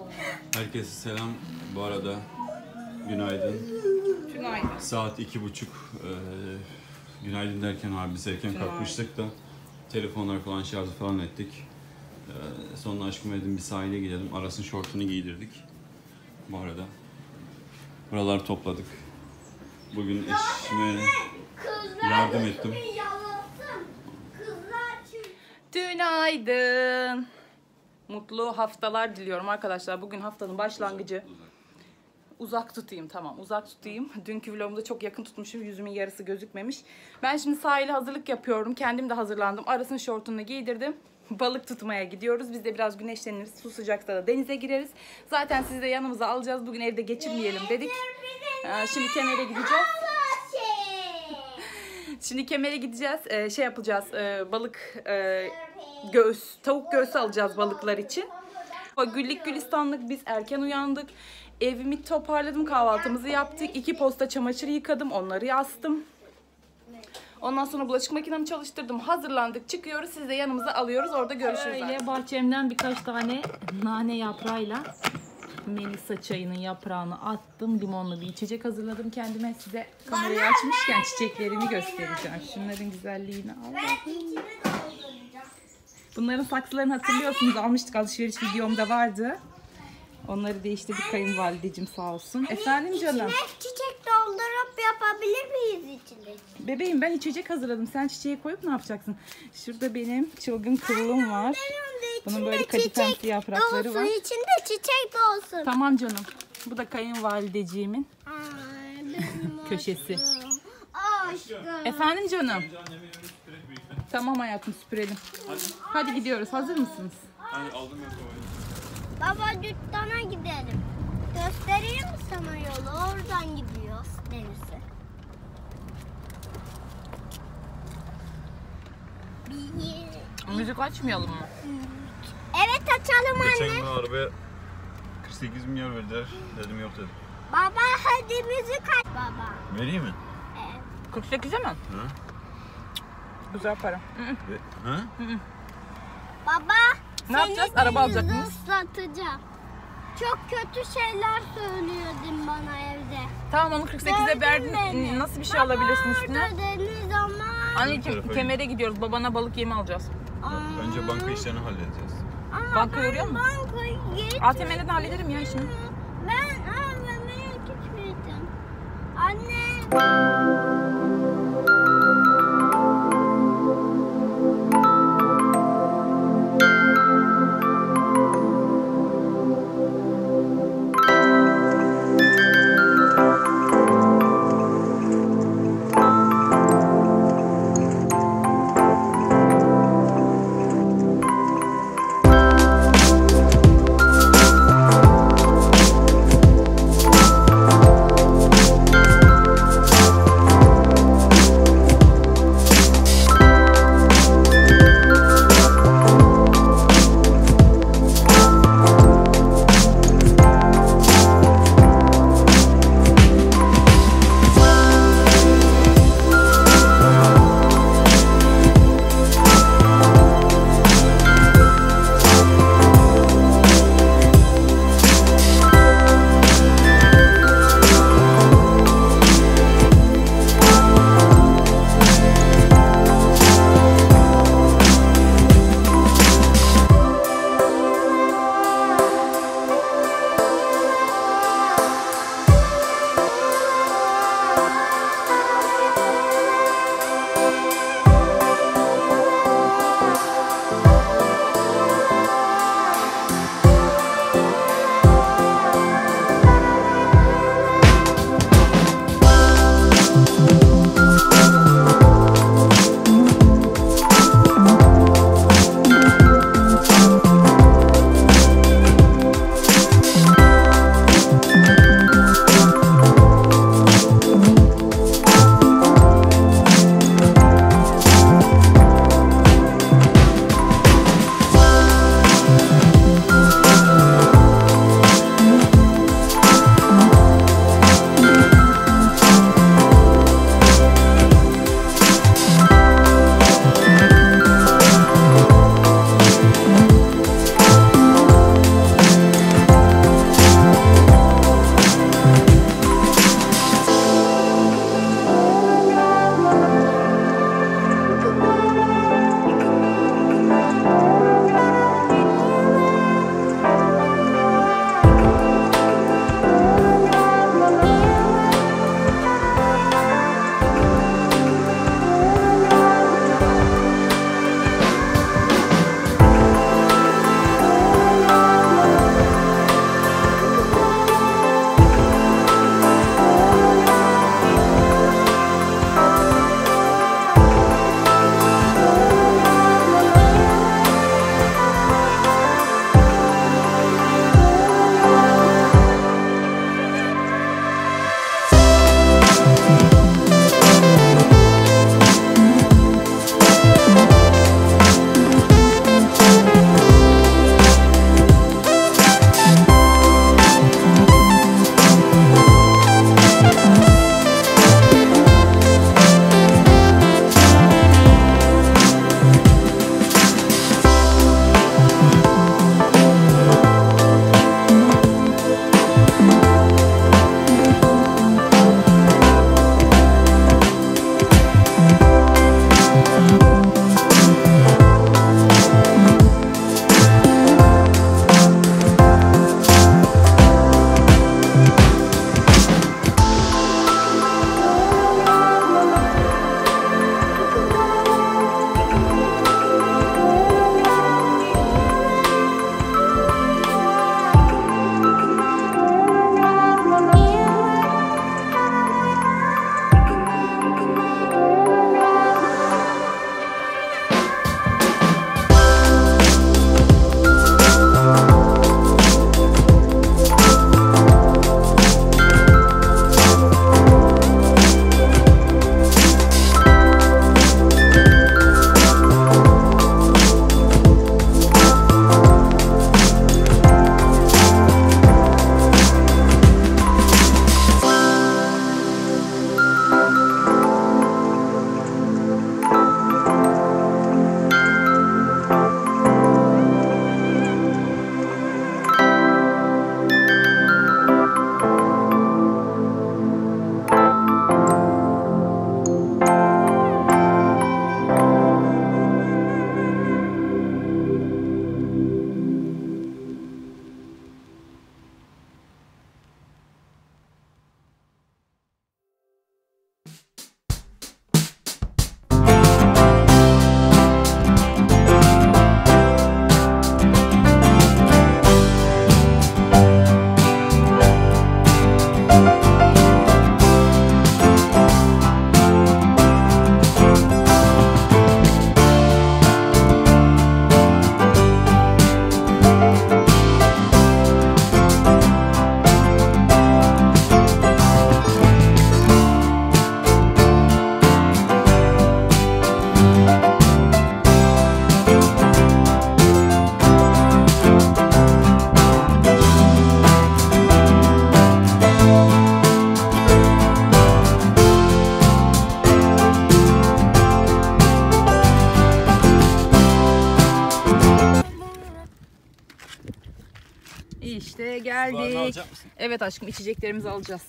Herkese selam. Bu arada günaydın. Günaydın. Saat 2:30. Günaydın derken abi biz erken kalkmıştık da telefonlar falan şarjı falan ettik. Sonra aşkım dedim bir sahile gidelim. Aras'ın şortunu giydirdik. Bu arada buraları topladık. Bugün eşime yardım ettim. Günaydın. Mutlu haftalar diliyorum arkadaşlar. Bugün haftanın başlangıcı. Uzak tutayım, tamam, uzak tutayım. Dünkü vlogumda çok yakın tutmuşum. Yüzümün yarısı gözükmemiş. Ben şimdi sahile hazırlık yapıyorum. Kendim de hazırlandım. Aras'ın şortunu giydirdim. Balık tutmaya gidiyoruz. Biz de biraz güneşleniriz. Su sıcaksa da denize gireriz. Zaten sizi de yanımıza alacağız. Bugün evde geçirmeyelim dedik. Şimdi Kemer'e gideceğiz. Şimdi Kemer'e gideceğiz. Şey yapacağız. Balık tavuk göğsü alacağız balıklar için. Güllük gülistanlık, biz erken uyandık. Evimi toparladım, kahvaltımızı yaptık. 2 posta çamaşır yıkadım, onları astım. Ondan sonra bulaşık makinemi çalıştırdım. Hazırlandık, çıkıyoruz. Siz de yanımıza alıyoruz. Orada görüşürüz. Böyle bahçemden birkaç tane nane yaprağıyla Melisa çayının yaprağını attım. Limonlu bir içecek hazırladım kendime. Size kamerayı açmışken çiçeklerimi göstereceğim. Şunların güzelliğini Allah'ım. Bunların saksılarını hatırlıyorsunuz. Almıştık, alışveriş videomda vardı. Onları değiştirdik, kayınvalideciğim sağ olsun. Efendim canım. Çiçek doldurup yapabilir miyiz içinde? Bebeğim, ben içecek hazırladım. Sen çiçeği koyup ne yapacaksın? Şurada benim çılgın kıvrılım var. Bunun böyle kadifemsi yaprakları var. İçinde çiçek de olsun. Tamam canım. Bu da kayınvalideciğimin köşesi. Aşkım. Efendim canım. Tamam hayatım, süpürelim. Hadi gidiyoruz. Hazır mısınız? Hani aldım ya kovayı. Baba dükkana gidelim. Göstereyim mi sana yolu? Oradan gidiyoruz denize. Müzik açmayalım mı? Evet açalım Geçen anne. gün arabaya 48 milyar verdiler. Dedim yok dedim. Baba hadi müzik aç. Baba. Vereyim mi? 48'e mi? Ha? Güzel para. Ha? Baba. Ne yapacağız? Araba alacak mıyız? Islatacağım. Çok kötü şeyler söylüyordun bana evde. Tamam, onu 48'e verdin. beni. Nasıl bir şey alabilirsin üstüne? Orada deniz ama. Anneciğim, Kemer'e gidiyoruz. Babana balık yemi alacağız. Önce banka işlerini halledeceğiz. Ama Banka yoruyor mu? bankaya gitmedim. ATM'de de hallederim ya işimi. Ben AVM'ye gitmedim. Anne. İşte Sularını geldik. alacak mısın? Evet aşkım, içeceklerimizi alacağız.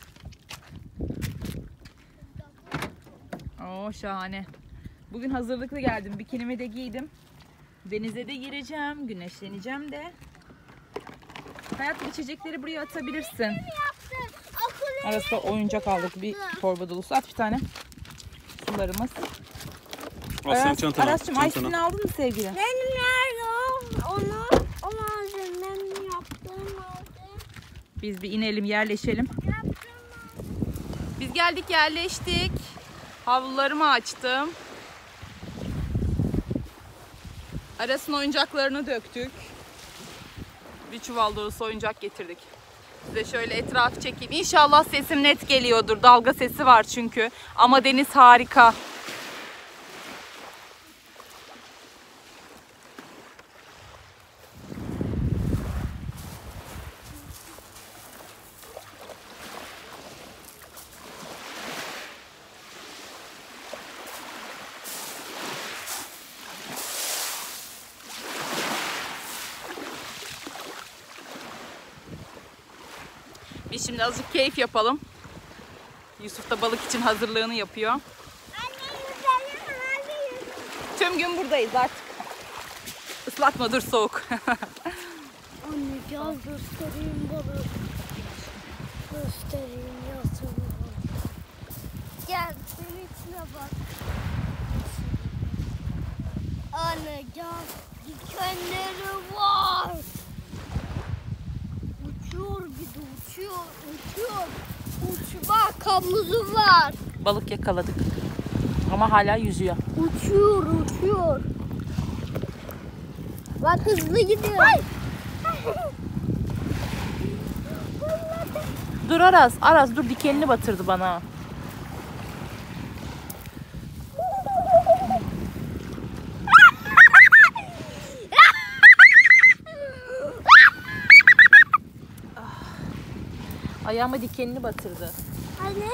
Oo şahane. Bugün hazırlıklı geldim. Bikinimi de giydim. Denize de gireceğim. Güneşleneceğim de. Hayatım, içecekleri buraya atabilirsin. Arasında oyuncak aldık. Bir torba dolusu. At bir tane. Sularımız. Aslan çantana. Aras'cığım ice'ini aldın mı sevgilim? Benim nerede o? Onu o malzemem yaptığım malzeme. Biz bir inelim, yerleşelim. Biz geldik, yerleştik. Havlularımı açtım. Aras'ın oyuncaklarını döktük. Bir çuval dolusu oyuncak getirdik. Size şöyle etrafı çekeyim. İnşallah sesim net geliyordur. Dalga sesi var çünkü. Ama deniz harika. Biz şimdi azıcık keyif yapalım. Yusuf da balık için hazırlığını yapıyor. Anne yüzelim, anne yüzelim. Tüm gün buradayız artık. Islatma, dur, soğuk. Anne gel göstereyim balığı. Göstereyim yatını. Gel senin içine bak. Anne gel. Dikenleri var. Uçuyor bir de uçuyor. Bak kamuzu var. Balık yakaladık. Ama hala yüzüyor. Uçuyor. Bak hızlı gidiyor. Dur Aras dur, dikenini batırdı bana. Ayağıma dikenini batırdı. Anne.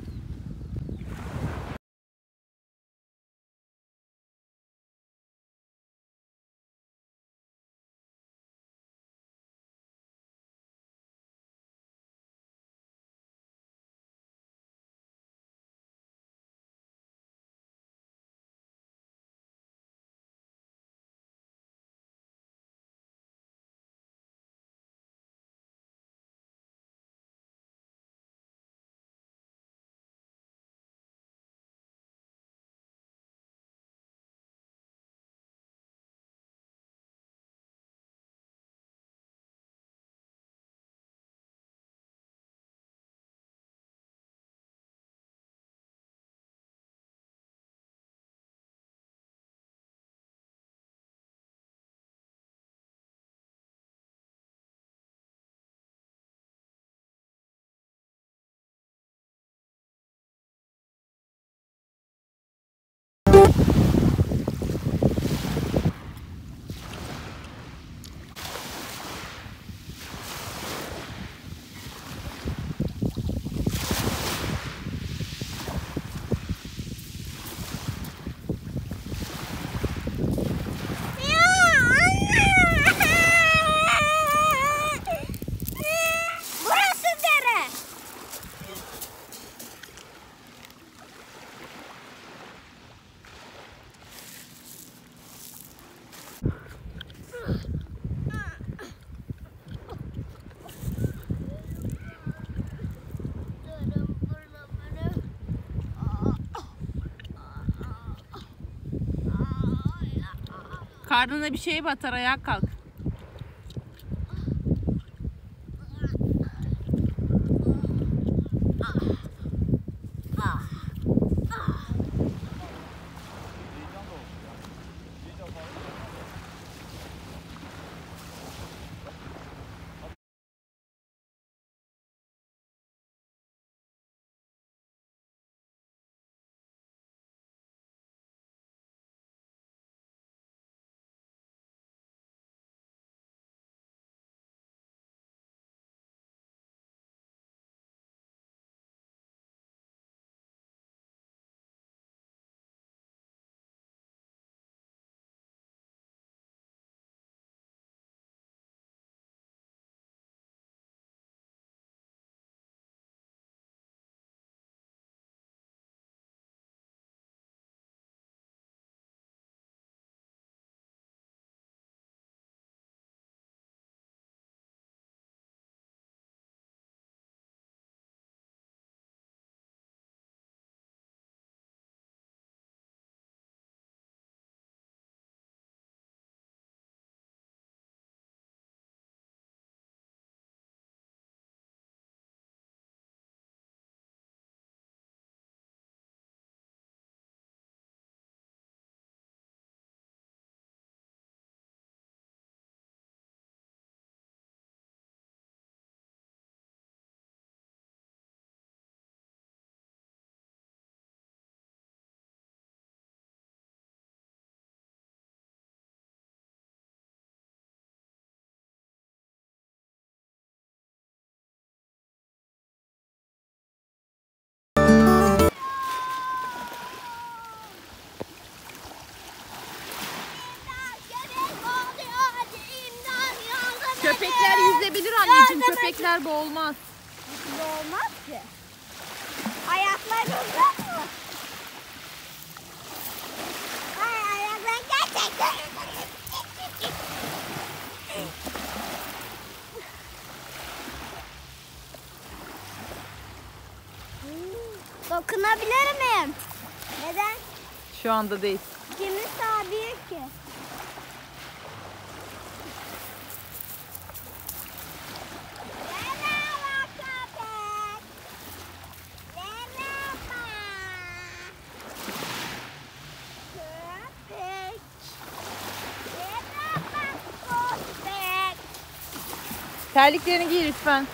Karnına bir şey batar, ayağa kalk. köpekler yüzebilir anneciğim. Köpekler boğulmaz. Olmaz ki. Ayakları uzak mı? Ay ayaklar gerçekten. Dokunabilir miyim? Neden? Şu anda değil. Kimin sahibi ki? Merhaba köpek. Merhaba. Köpek. Merhaba köpek. Terliklerini giy lütfen.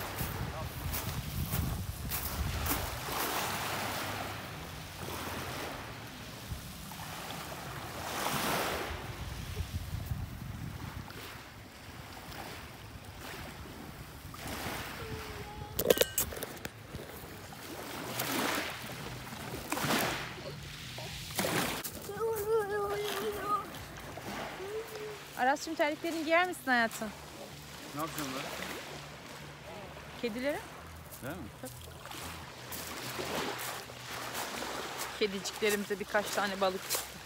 Aras'cığım terliklerini giyer misin hayatım? Ne yapacağım ben? Kedilere? Değil mi? Kediciklerimize birkaç tane balık.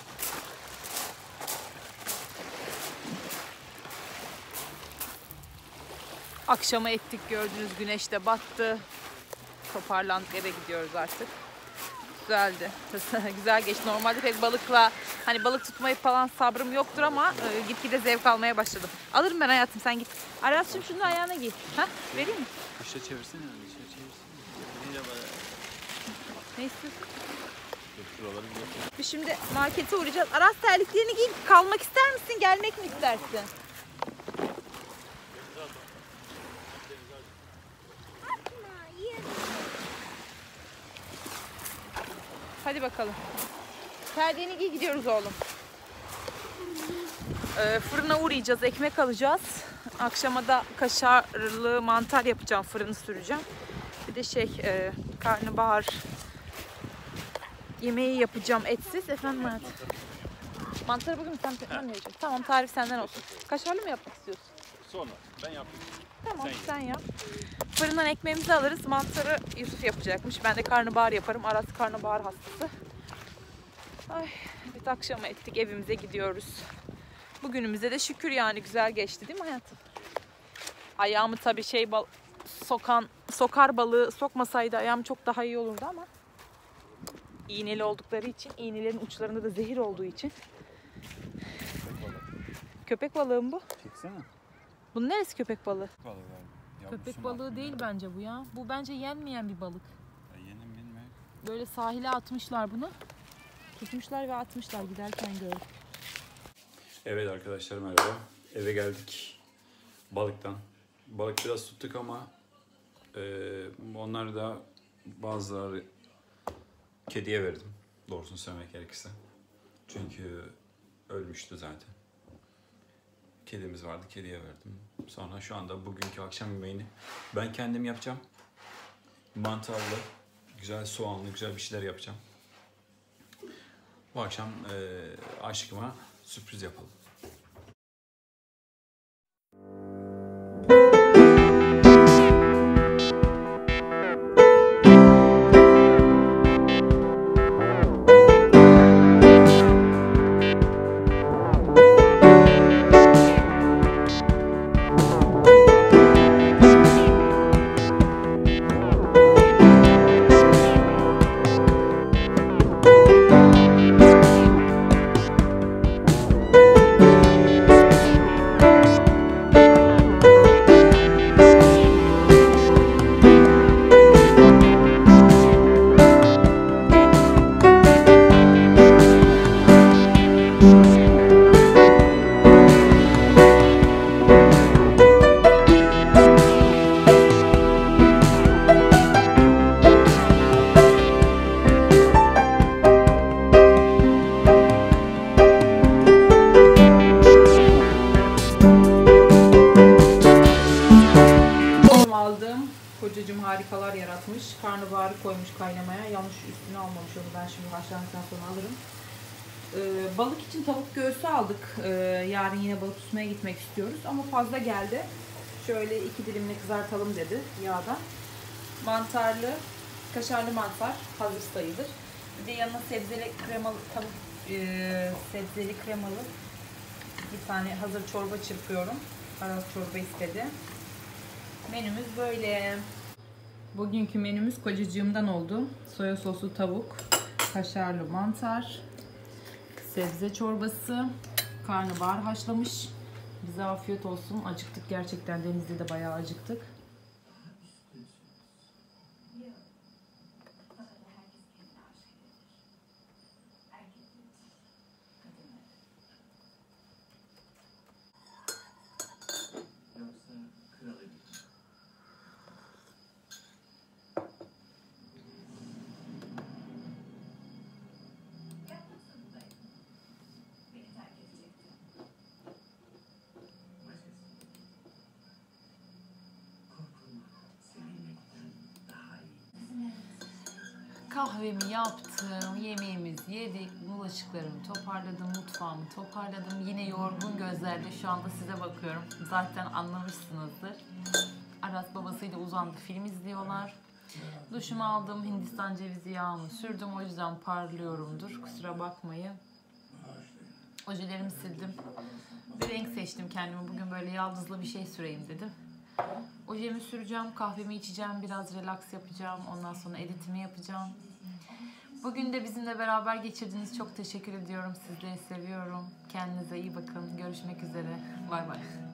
Akşama ettik, gördünüz, güneş de battı. Toparlandık, eve gidiyoruz artık. Güzeldi. Güzel geçti. Normalde pek balıkla hani balık tutmayı falan sabrım yoktur ama gitgide zevk almaya başladım. Alırım ben hayatım, sen git. Aras'cığım şunu da ayağına giy. Ha? Vereyim mi? İşte çevirsene yani. İşte çevirsene. Ne istiyorsun? Şuraları bir yapayım. Biz şimdi markete uğrayacağız. Aras terliklerini giy. Kalmak ister misin? Gelmek mi istersin? Hadi bakalım. Terliğini giy, gidiyoruz oğlum. Fırına uğrayacağız. Ekmek alacağız. Akşama da kaşarlı mantar yapacağım. Fırını süreceğim. Bir de karnabahar yemeği yapacağım, etsiz. Efendim hayatım. Mantarı bugün sen mi vereceksin? Tamam, tarif senden olsun. Kaşarlı mı yapmak istiyorsun? Sonra ben yapayım. Tamam, sen yap. Fırından ekmeğimizi alırız. Mantarı Yusuf yapacakmış. Ben de karnabahar yaparım. Aras karnabahar hastası. Ay, evet, akşama ettik. Evimize gidiyoruz. Bugünümüze de şükür yani, güzel geçti değil mi hayatım? Ayağımı tabii sokar balığı sokmasaydı ayağım çok daha iyi olurdu ama iğneli oldukları için, iğnelerin uçlarında da zehir olduğu için. Köpek balığı mı bu? Çeksene. Bunun neresi köpek balığı? Balığı var. Köpek balığı değil bence bu ya. Bu bence yenmeyen bir balık. Yenim mi? Böyle sahile atmışlar bunu. Tutmuşlar ve atmışlar, giderken gördüm. Evet arkadaşlar, merhaba. Eve geldik balıktan. Balık biraz tuttuk ama onları da bazıları kediye verdim. Doğrusunu söylemek gerekirse. Çünkü ölmüştü zaten. Kedimiz vardı, kediye verdim. Sonra şu anda bugünkü akşam yemeğini ben kendim yapacağım. Mantarlı, güzel soğanlı, güzel bir şeyler yapacağım. Bu akşam aşkıma sürpriz yapalım. Kocacığım harikalar yaratmış. Karnabaharı koymuş kaynamaya. Yanlış üstüne almamış onu. Ben şimdi haşlandıktan sonra alırım. Balık için tavuk göğsü aldık. Yarın yine balık tutmaya gitmek istiyoruz. Ama fazla geldi. Şöyle 2 dilimle kızartalım dedi yağda. Mantarlı, kaşarlı mantar hazır sayılır. Bir de yanına sebzeli kremalı tavuk, sebzeli kremalı bir tane hazır çorba çırpıyorum. Aras çorba istedi. Menümüz böyle. Bugünkü menümüz kocacığımdan oldu. Soya soslu tavuk, kaşarlı mantar, sebze çorbası, karnabahar haşlamış. Bize afiyet olsun. Acıktık gerçekten. Denizde de bayağı acıktık. Kahvemi yaptım, yemeğimizi yedik, bulaşıklarımı toparladım, mutfağımı toparladım. Yine yorgun gözlerle şu anda size bakıyorum. Zaten anlamışsınızdır. Aras babasıyla uzandı, film izliyorlar. Duşumu aldım, Hindistan cevizi yağımı sürdüm. O yüzden parlıyorumdur, kusura bakmayın. Ojelerimi sildim. Bir renk seçtim kendime. Bugün böyle yaldızlı bir şey süreyim dedim. Ojemi süreceğim, kahvemi içeceğim, biraz relax yapacağım. Ondan sonra editimi yapacağım. Bugün de bizimle beraber geçirdiğiniz çok teşekkür ediyorum. Sizleri seviyorum. Kendinize iyi bakın. Görüşmek üzere. Bay bay.